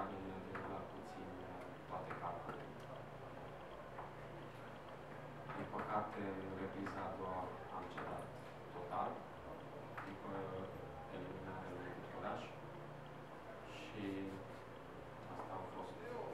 în derulat puțin toate capcane. Din păcate, în repriza a doua am cedat total, după eliminarea lui Victoraș. Și asta a fost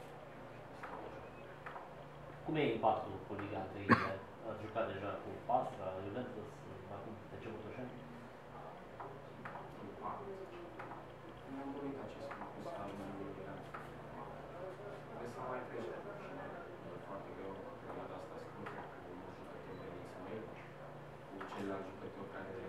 Cum e impactul cu Liga 3? Ați jucat deja cu Pastra, Juventus, acum FC Botoșani? impact. Mi-am dorit acest lucru să ajung în Liga. Trebuie să mai crește și e foarte greu în perioada asta scurtă, cu mulți jucători veniți noi, cu ceilalți jucători care